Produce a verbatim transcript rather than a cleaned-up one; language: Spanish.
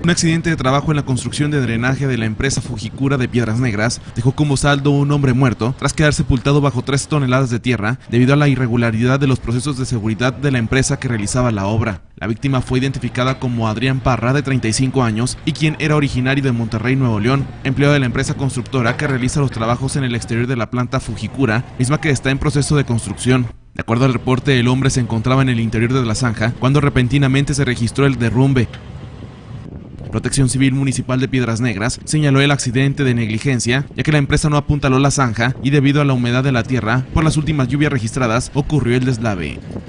Un accidente de trabajo en la construcción de drenaje de la empresa Fujikura de Piedras Negras dejó como saldo un hombre muerto tras quedar sepultado bajo tres toneladas de tierra debido a la irregularidad de los procesos de seguridad de la empresa que realizaba la obra. La víctima fue identificada como Adrián Parra, de treinta y cinco años, y quien era originario de Monterrey, Nuevo León, empleado de la empresa constructora que realiza los trabajos en el exterior de la planta Fujikura, misma que está en proceso de construcción. De acuerdo al reporte, el hombre se encontraba en el interior de la zanja cuando repentinamente se registró el derrumbe. Protección Civil Municipal de Piedras Negras señaló el accidente de negligencia, ya que la empresa no apuntaló la zanja y debido a la humedad de la tierra por las últimas lluvias registradas ocurrió el deslave.